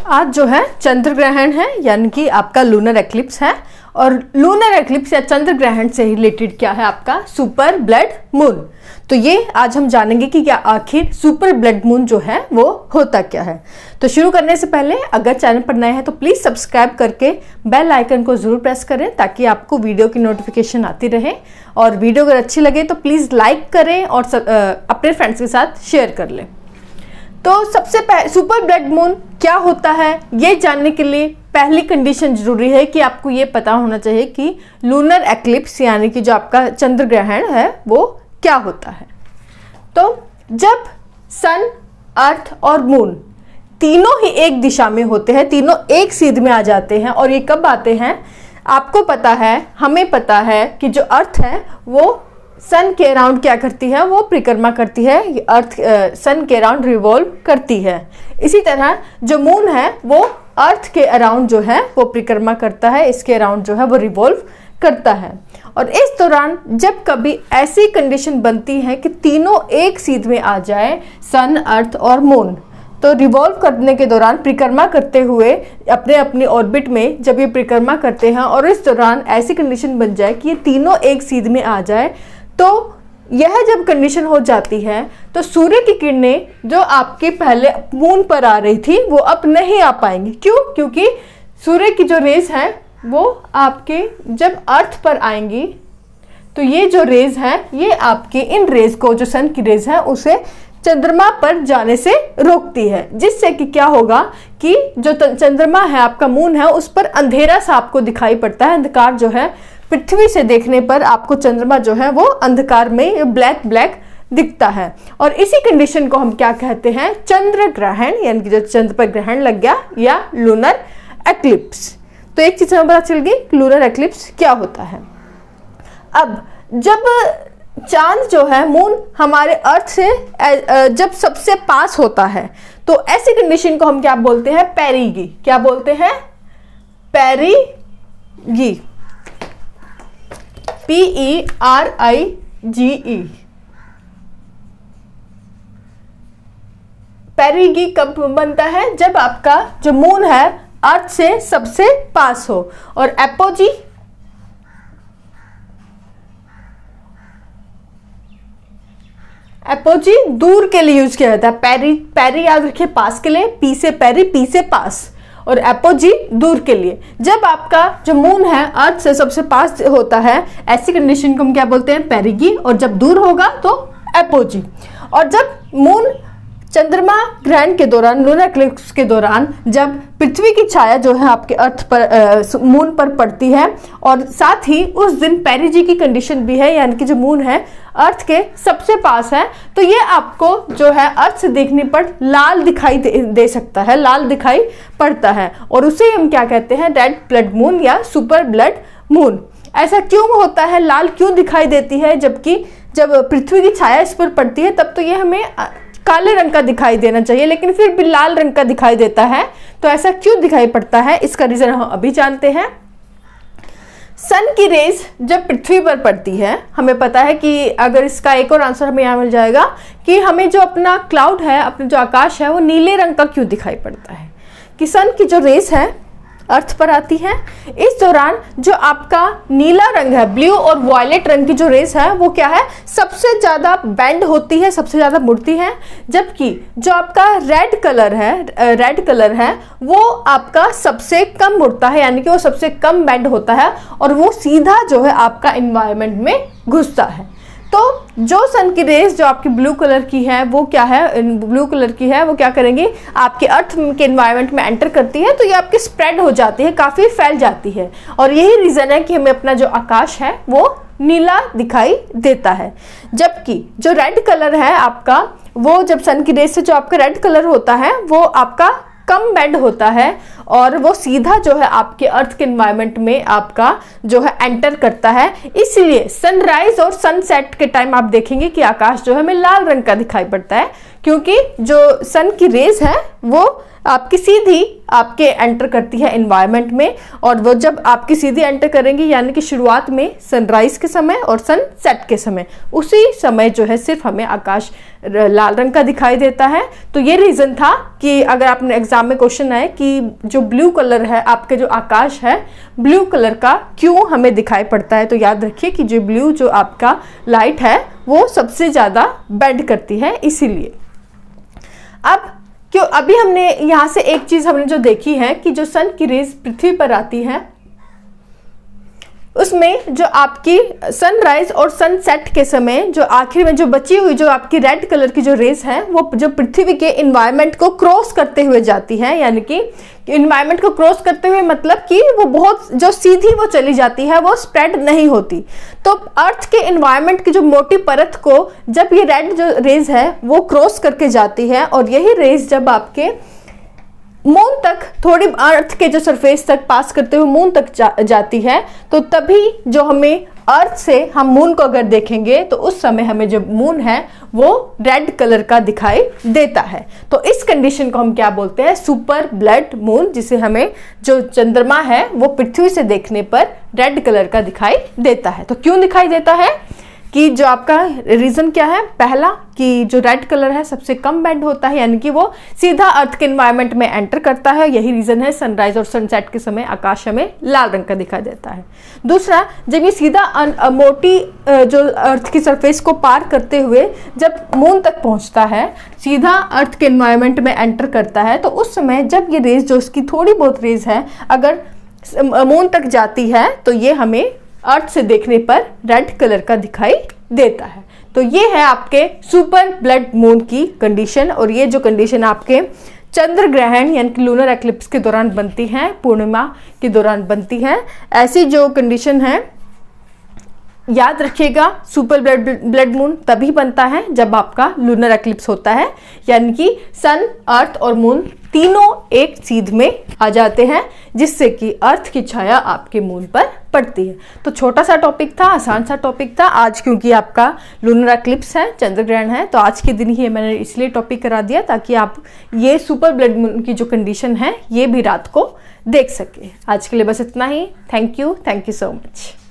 आज जो है चंद्र ग्रहण है, यानी कि आपका लूनर एक्लिप्स है। और लूनर एक्लिप्स या चंद्र ग्रहण से रिलेटेड क्या है आपका सुपर ब्लड मून। तो ये आज हम जानेंगे कि क्या आखिर सुपर ब्लड मून जो है वो होता क्या है। तो शुरू करने से पहले अगर चैनल पर नए हैं तो प्लीज सब्सक्राइब करके बेल आइकन को जरूर प्रेस करें ताकि आपको वीडियो की नोटिफिकेशन आती रहे। और वीडियो अगर अच्छी लगे तो प्लीज लाइक करें और अपने फ्रेंड्स के साथ शेयर कर लें। तो सबसे पहले सुपर ब्लड मून क्या होता है ये जानने के लिए पहली कंडीशन जरूरी है कि आपको ये पता होना चाहिए कि लूनर एक्लिप्स यानी कि जो आपका चंद्र ग्रहण है वो क्या होता है। तो जब सन, अर्थ और मून तीनों ही एक दिशा में होते हैं, तीनों एक सीध में आ जाते हैं। और ये कब आते हैं आपको पता है, हमें पता है कि जो अर्थ है वो सन के अराउंड क्या करती है, वो परिक्रमा करती है। अर्थ सन के अराउंड रिवॉल्व करती है। इसी तरह जो मून है वो अर्थ के अराउंड जो है वो परिक्रमा करता है, इसके अराउंड जो है वो रिवॉल्व करता है। और इस दौरान जब कभी ऐसी कंडीशन बनती है कि तीनों एक सीध में आ जाए, सन, अर्थ और मून, तो रिवॉल्व करने के दौरान परिक्रमा करते हुए अपने अपनी ऑर्बिट में जब ये परिक्रमा करते हैं और इस दौरान ऐसी कंडीशन बन जाए कि ये तीनों एक सीध में आ जाए, तो यह जब कंडीशन हो जाती है तो सूर्य की किरणें जो आपके पहले मून पर आ रही थी वो अब नहीं आ पाएंगी। क्यों? क्योंकि सूर्य की जो रेज है वो आपके जब अर्थ पर आएंगी तो ये जो रेज है ये आपके इन रेज को, जो सन की रेज है, उसे चंद्रमा पर जाने से रोकती है, जिससे कि क्या होगा कि जो चंद्रमा है आपका मून है उस पर अंधेरा सा आपको दिखाई पड़ता है। अंधकार जो है पृथ्वी से देखने पर आपको चंद्रमा जो है वो अंधकार में ब्लैक ब्लैक दिखता है। और इसी कंडीशन को हम क्या कहते हैं, चंद्र ग्रहण, यानी कि जो चंद्र पर ग्रहण लग गया, या लूनर एक्लिप्स। तो एक चीज हमें पता चल गई कि लूनर एक्लिप्स क्या होता है। अब जब चांद जो है, मून हमारे अर्थ से जब सबसे पास होता है तो ऐसी कंडीशन को हम क्या बोलते हैं, पेरिगी। क्या बोलते हैं? Perigee, PERIGE। पेरिगी कब बनता है? जब आपका जो मून है अर्थ से सबसे पास हो। और एपोजी, एपोजी दूर के लिए यूज किया जाता है। पेरी याद रखिए पास के लिए, पी से पेरी, पी से पास, और एपोजी दूर के लिए। जब आपका जो मून है अर्थ से सबसे पास होता है ऐसी कंडीशन को हम क्या बोलते हैं, पेरिगी। और जब दूर होगा तो एपोजी। और जब मून चंद्रमा ग्रहण के दौरान, लूनर एक्लिप्स के दौरान, जब पृथ्वी की छाया जो है आपके अर्थ पर, मून पर पड़ती है, और साथ ही उस दिन पेरिजी की कंडीशन भी है, यानी कि जो मून है अर्थ के सबसे पास है, तो ये आपको जो है अर्थ से देखने पर लाल दिखाई दे सकता है, लाल दिखाई पड़ता है। और उसे हम क्या कहते हैं, रेड ब्लड मून या सुपर ब्लड मून। ऐसा क्यों होता है, लाल क्यों दिखाई देती है? जबकि जब पृथ्वी की छाया इस पर पड़ती है तब तो ये हमें काले रंग का दिखाई देना चाहिए, लेकिन फिर भी लाल रंग का दिखाई देता है। तो ऐसा क्यों दिखाई पड़ता है, इसका रीजन हम अभी जानते हैं। सन की रेज जब पृथ्वी पर पड़ती है, हमें पता है कि अगर इसका एक और आंसर हमें यहाँ मिल जाएगा कि हमें जो अपना क्लाउड है, अपना जो आकाश है, वो नीले रंग का क्यों दिखाई पड़ता है। कि सन की जो रेज है अर्थ पर आती है, इस दौरान जो आपका नीला रंग है, ब्लू और वायलेट रंग की जो रेस है वो क्या है, सबसे ज्यादा बेंड होती है, सबसे ज्यादा मुड़ती है। जबकि जो आपका रेड कलर है वो आपका सबसे कम मुड़ता है, यानी कि वो सबसे कम बेंड होता है और वो सीधा जो है आपका एनवायरनमेंट में घुसता है। तो जो सन की रेस जो आपकी ब्लू कलर की है वो क्या है, ब्लू कलर की है, वो क्या करेंगी, आपके अर्थ के एनवायरनमेंट में एंटर करती है तो ये आपकी स्प्रेड हो जाती है, काफी फैल जाती है। और यही रीजन है कि हमें अपना जो आकाश है वो नीला दिखाई देता है। जबकि जो रेड कलर है आपका, वो जब सन की रेस से जो आपका रेड कलर होता है वो आपका कम बेंड होता है और वो सीधा जो है आपके अर्थ के एनवायरनमेंट में आपका जो है एंटर करता है। इसलिए सनराइज और सनसेट के टाइम आप देखेंगे कि आकाश जो है हमें लाल रंग का दिखाई पड़ता है, क्योंकि जो सन की रेज है वो आपकी सीधी आपके एंटर करती है एनवायरनमेंट में, और वो जब आपकी सीधी एंटर करेंगी यानी कि शुरुआत में सनराइज के समय और सनसेट के समय, उसी समय जो है सिर्फ हमें आकाश लाल रंग का दिखाई देता है। तो ये रीज़न था कि अगर आपने एग्जाम में क्वेश्चन आए कि जो ब्लू कलर है आपके जो आकाश है ब्लू कलर का क्यों हमें दिखाई पड़ता है, तो याद रखिए कि जो ब्लू जो आपका लाइट है वो सबसे ज़्यादा बेंड करती है इसीलिए। अब क्यों अभी हमने यहाँ से एक चीज़ हमने जो देखी है कि जो सन की रेज पृथ्वी पर आती है उसमें जो आपकी सनराइज और सनसेट के समय जो आखिर में जो बची हुई जो आपकी रेड कलर की जो रेस है वो जो पृथ्वी के इन्वायरमेंट को क्रॉस करते हुए जाती है, यानी कि इन्वायरमेंट को क्रॉस करते हुए मतलब कि वो बहुत जो सीधी वो चली जाती है, वो स्प्रेड नहीं होती। तो अर्थ के इन्वायरमेंट की जो मोटी परत को जब ये रेड जो रेज है वो क्रॉस करके जाती है, और यही रेज जब आपके मून तक थोड़ी अर्थ के जो सरफेस तक पास करते हुए मून तक जाती है, तो तभी जो हमें अर्थ से हम मून को अगर देखेंगे तो उस समय हमें जो मून है वो रेड कलर का दिखाई देता है। तो इस कंडीशन को हम क्या बोलते हैं, सुपर ब्लड मून, जिसे हमें जो चंद्रमा है वो पृथ्वी से देखने पर रेड कलर का दिखाई देता है। तो क्यों दिखाई देता है कि जो आपका रीज़न क्या है, पहला कि जो रेड कलर है सबसे कम बेंड होता है, यानी कि वो सीधा अर्थ के एनवायरनमेंट में एंटर करता है, यही रीज़न है सनराइज और सनसेट के समय आकाश हमें लाल रंग का दिखाई देता है। दूसरा, जब ये सीधा मोटी जो अर्थ की सरफेस को पार करते हुए जब मून तक पहुंचता है, सीधा अर्थ के एनवायरनमेंट में एंटर करता है, तो उस समय जब ये रेज जो उसकी थोड़ी बहुत रेज है अगर मून तक जाती है तो ये हमें अर्थ से देखने पर रेड कलर का दिखाई देता है। तो ये है आपके सुपर ब्लड मून की कंडीशन, और ये जो कंडीशन आपके चंद्र ग्रहण यानी कि लूनर एक्लिप्स के दौरान बनती है, पूर्णिमा के दौरान बनती है। ऐसी जो कंडीशन है याद रखिएगा, सुपर ब्लड मून तभी बनता है जब आपका लूनर एक्लिप्स होता है, यानी कि सन, अर्थ और मून तीनों एक सीध में आ जाते हैं, जिससे कि अर्थ की छाया आपके मून पर पड़ती है। तो छोटा सा टॉपिक था, आसान सा टॉपिक था आज, क्योंकि आपका लूनर एक्लिप्स है, चंद्र ग्रहण है, तो आज के दिन ही मैंने इसलिए टॉपिक करा दिया ताकि आप ये सुपर ब्लड मून की जो कंडीशन है ये भी रात को देख सके। आज के लिए बस इतना ही। Thank you so much.